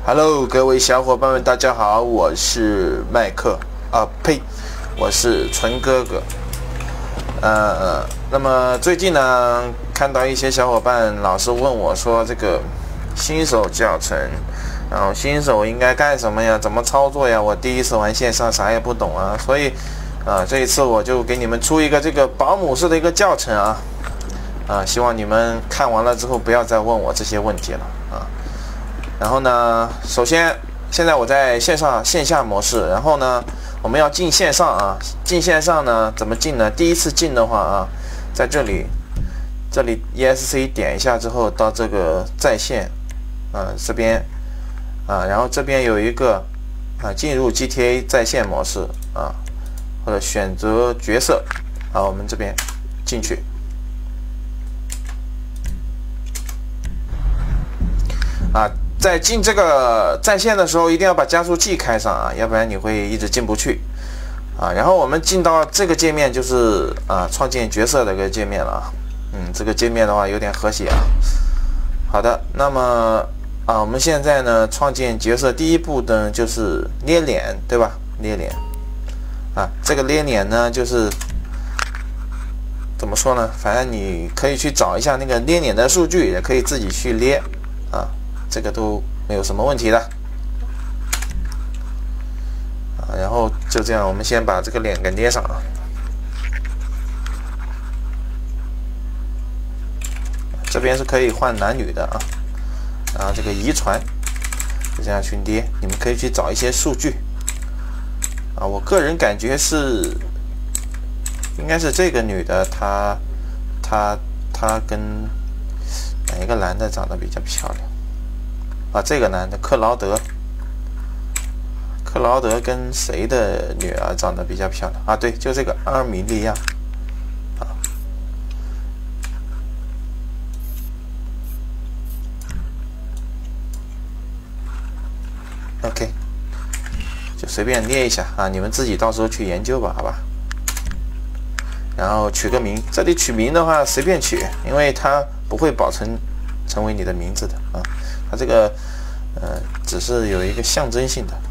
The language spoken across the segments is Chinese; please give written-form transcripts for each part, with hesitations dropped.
Hello， 各位小伙伴们，大家好，我是麦克我是纯哥哥。那么最近呢，看到一些小伙伴老是问我说，这个新手教程，然后新手应该干什么呀？怎么操作呀？我第一次玩线上，啥也不懂啊，所以这一次我就给你们出一个这个保姆式的一个教程啊。希望你们看完了之后不要再问我这些问题了啊。然后呢，首先现在我在线下模式，然后呢，我们要进线上啊。进线上呢，怎么进呢？第一次进的话啊，在这里 ESC 点一下之后，到这个在线这边然后这边有一个进入 GTA 在线模式或者选择角色我们这边进去。在进这个在线的时候，一定要把加速器开上要不然你会一直进不去然后我们进到这个界面，就是创建角色的一个界面了这个界面的话有点和谐好的，那么我们现在呢，创建角色第一步呢就是捏脸，对吧？捏脸这个捏脸呢，就是怎么说呢？反正你可以去找一下那个捏脸的数据，也可以自己去捏这个都没有什么问题的然后就这样，我们先把这个脸给捏上这边是可以换男女的然后这个遗传就这样去捏，你们可以去找一些数据我个人感觉是应该是这个女的，她跟哪一个男的长得比较漂亮这个男的克劳德跟谁的女儿长得比较漂亮对，就这个阿尔米莉亚OK， 就随便捏一下你们自己到时候去研究吧，好吧。然后取个名，这里取名的话随便取，因为它不会保存成为你的名字的它这个只是有一个象征性的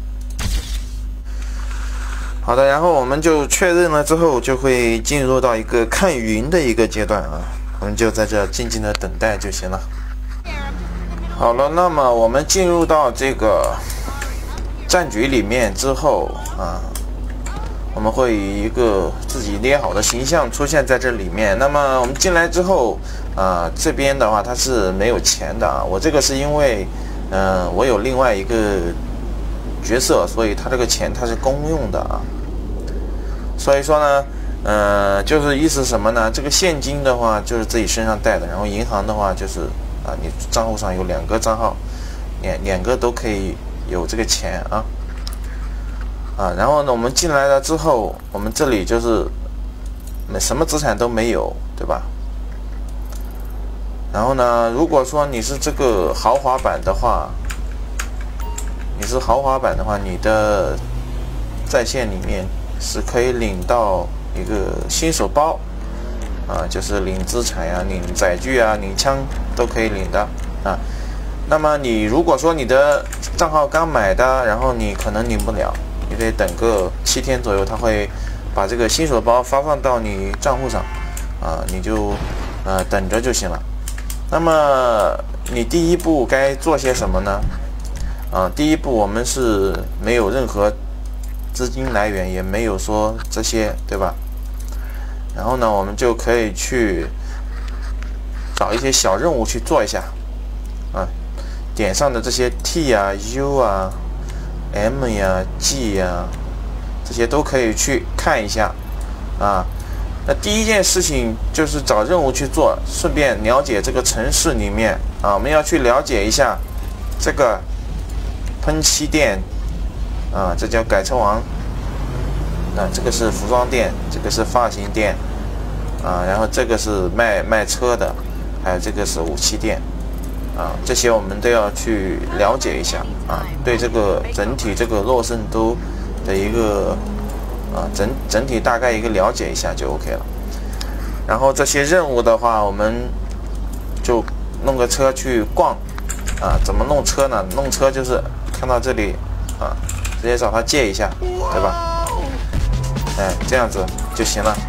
好的，然后我们就确认了之后，就会进入到一个看云的一个阶段我们就在这静静的等待就行了。好了，那么我们进入到这个战局里面之后我们会以一个自己捏好的形象出现在这里面。那么我们进来之后这边的话它是没有钱的我这个是因为我有另外一个角色，所以它这个钱它是公用的所以说呢就是意思什么呢？这个现金的话就是自己身上带的，然后银行的话就是你账户上有2个账号，两个都可以有这个钱然后呢，我们进来了之后，我们这里就是什么资产都没有，对吧？然后呢，如果说你是这个豪华版的话，你的在线里面是可以领到一个新手包就是领资产领载具领枪都可以领的那么你如果说你的账号刚买的，然后你可能领不了，你得等个7天左右，他会把这个新手包发放到你账户上你就等着就行了。那么你第一步该做些什么呢？第一步我们是没有任何资金来源，也没有说这些，对吧？然后呢，我们就可以去找一些小任务去做一下点上的这些 T U M G 这些都可以去看一下那第一件事情就是找任务去做，顺便了解这个城市里面我们要去了解一下这个喷漆店这叫改车王这个是服装店，这个是发型店然后这个是卖车的，还有这个是武器店这些我们都要去了解一下对这个整体这个洛圣都的一个整体大概一个了解一下就 OK 了。然后这些任务的话，我们就弄个车去逛啊，怎么弄车呢？弄车就是看到这里啊，直接找他借一下，对吧？哎，这样子就行了。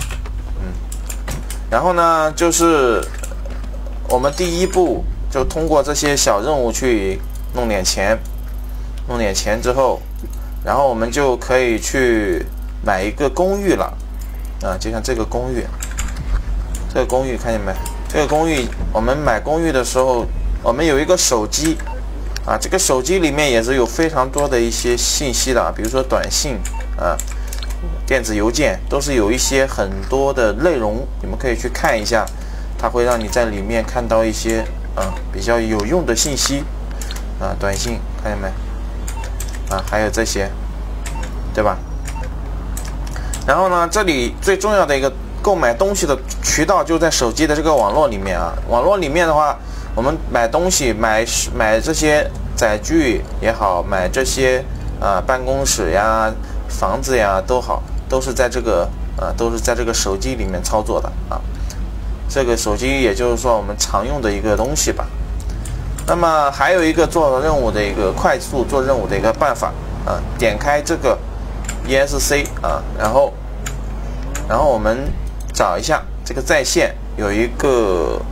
然后呢，就是我们第一步就通过这些小任务去弄点钱，弄点钱之后，然后我们就可以去买一个公寓了。啊，就像这个公寓，这个公寓看见没？这个公寓我们买公寓的时候，我们有一个手机啊，这个手机里面也是有非常多的一些信息的，比如说短信啊。电子邮件都是有一些很多的内容，你们可以去看一下，它会让你在里面看到一些比较有用的信息啊，短信看见没？啊，还有这些，对吧？然后呢，这里最重要的一个购买东西的渠道就在手机的这个网络里面啊。网络里面的话，我们买东西买这些载具也好，买这些办公室呀、房子呀都好。都是在这个手机里面操作的啊。这个手机也就是说我们常用的一个东西吧。那么还有一个做任务的一个快速做任务的一个办法啊，点开这个 ESC 啊，然后我们找一下这个在线有一个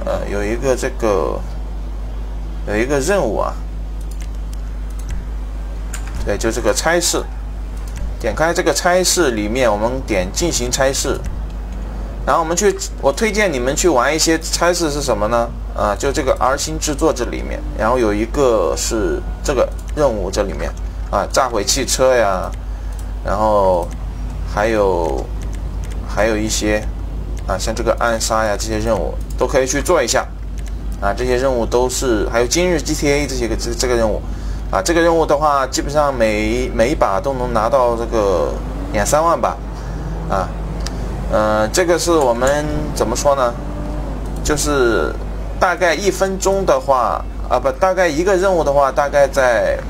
任务啊，对，就这个差事。点开这个差事里面，我们点进行差事，然后我推荐你们去玩一些差事是什么呢？就这个 R 星制作这里面，然后有一个是这个任务这里面炸毁汽车呀，然后还有一些像这个暗杀呀这些任务都可以去做一下这些任务都是还有今日 GTA 这个任务。这个任务的话，基本上每一把都能拿到这个2-3万吧，这个是我们怎么说呢？就是大概1分钟的话，大概一个任务的话，大概在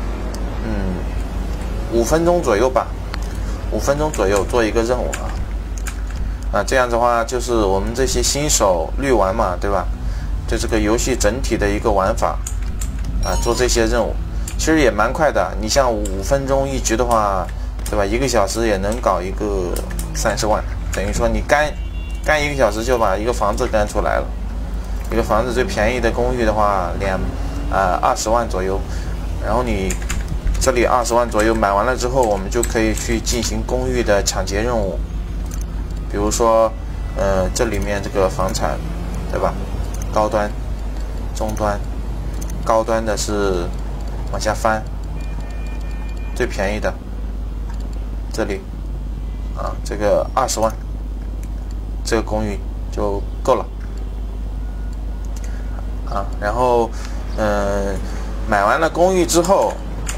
5分钟左右吧，5分钟左右做一个任务这样的话就是我们这些新手滤玩嘛，对吧？就这个游戏整体的一个玩法做这些任务。其实也蛮快的，你像5分钟一局的话，对吧？1个小时也能搞一个30万，等于说你干1个小时就把一个房子干出来了。一个房子最便宜的公寓的话，20万左右，然后你这里20万左右买完了之后，我们就可以去进行公寓的抢劫任务。比如说，这里面这个房产，对吧？高端、中端，高端的是。往下翻，最便宜的这里这个20万，这个公寓就够了然后买完了公寓之后，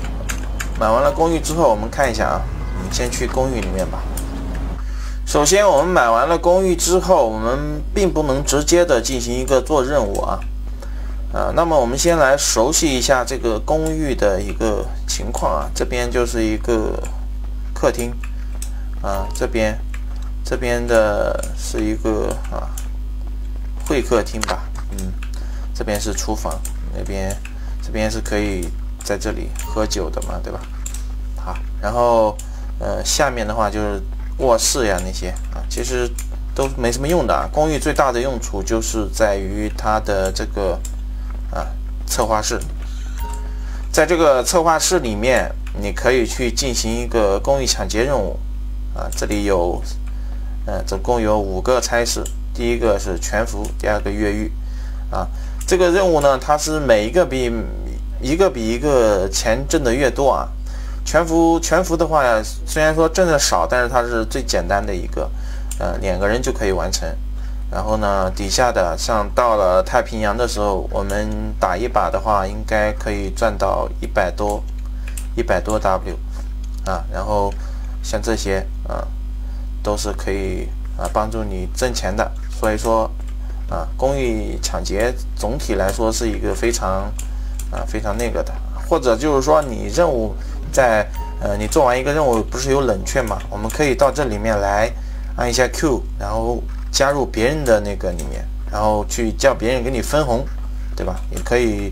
我们看一下我们先去公寓里面吧。首先我们买完了公寓之后，我们并不能直接的进行一个做任务那么我们先来熟悉一下这个公寓的一个情况这边就是一个客厅这边的是一个会客厅吧，这边是厨房，这边是可以在这里喝酒的嘛，对吧？好，然后下面的话就是卧室呀那些其实都没什么用的公寓最大的用处就是在于它的这个策划室。在这个策划室里面，你可以去进行一个公寓抢劫任务这里有总共有5个差事。第一个是全服，第二个越狱这个任务呢，它是每一个比一个钱挣的越多全服的话呀，虽然说挣的少，但是它是最简单的一个2个人就可以完成。然后呢，底下的像到了太平洋的时候，我们打一把的话，应该可以赚到100多 W 然后像这些都是可以帮助你挣钱的。所以说公寓抢劫总体来说是一个非常那个的。或者就是说你任务在你做完一个任务不是有冷却嘛，我们可以到这里面来按一下 Q， 然后加入别人的那个里面，然后去叫别人给你分红，对吧？也可以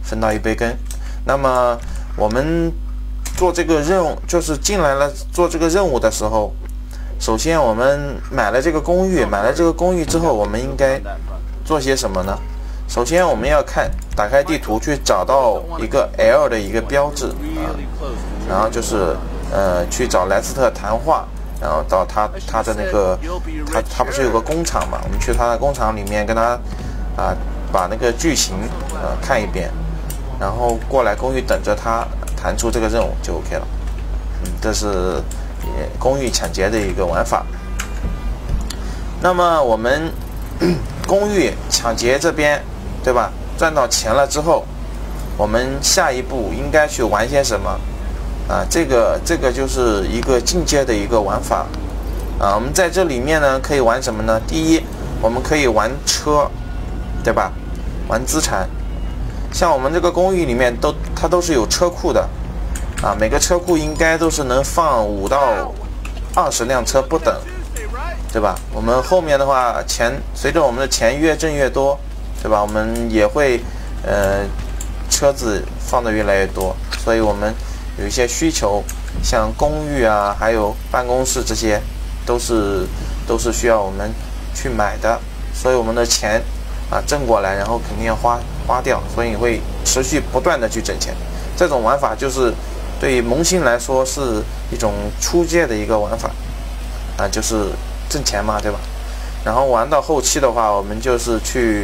分到一杯羹。那么我们做这个任务，就是进来了做这个任务的时候，首先我们买了这个公寓，之后，我们应该做些什么呢？首先我们要打开地图去找到一个 L 的一个标志啊，然后就是去找莱斯特谈话，然后到他的那个他不是有个工厂嘛？我们去他的工厂里面跟他把那个剧情看一遍，然后过来公寓等着他弹出这个任务就 OK 了。这是公寓抢劫的一个玩法。那么我们公寓抢劫这边，对吧？赚到钱了之后，我们下一步应该去玩些什么？这个就是一个进阶的一个玩法。我们在这里面呢可以玩什么呢？第一，我们可以玩车，对吧？玩资产。像我们这个公寓里面它都是有车库的。每个车库应该都是能放5到20辆车不等，对吧？我们后面的话，随着我们的钱越挣越多，对吧？我们也会车子放的越来越多，所以我们有一些需求，像公寓啊，还有办公室这些，都是需要我们去买的，所以我们的钱挣过来，然后肯定要花掉，所以会持续不断的去挣钱。这种玩法就是对于萌新来说是一种初阶的一个玩法，就是挣钱嘛，对吧？然后玩到后期的话，我们就是去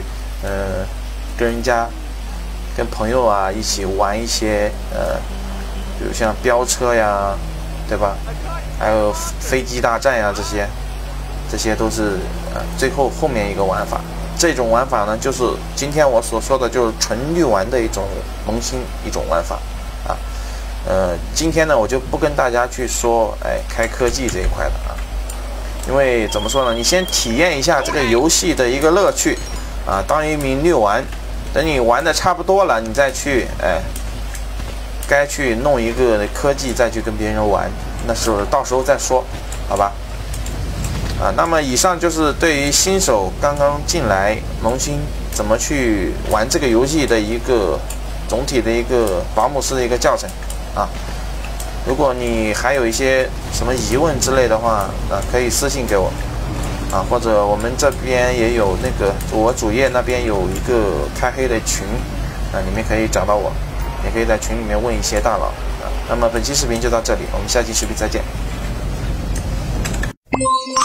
跟朋友一起玩一些比如像飙车呀，对吧？还有飞机大战呀，这些都是最后面一个玩法。这种玩法呢，就是今天我所说的，就是纯绿玩的一种萌新一种玩法今天呢，我就不跟大家去说开科技这一块的因为怎么说呢？你先体验一下这个游戏的一个乐趣当一名绿玩，等你玩的差不多了，你再去该去弄一个科技再去跟别人玩，那是到时候再说，好吧？那么以上就是对于新手刚刚进来萌新怎么去玩这个游戏的一个总体的一个保姆式的一个教程如果你还有一些什么疑问之类的话可以私信给我或者我们这边也有那个我主页那边有一个开黑的群里面可以找到我，也可以在群里面问一些大佬那么本期视频就到这里，我们下期视频再见。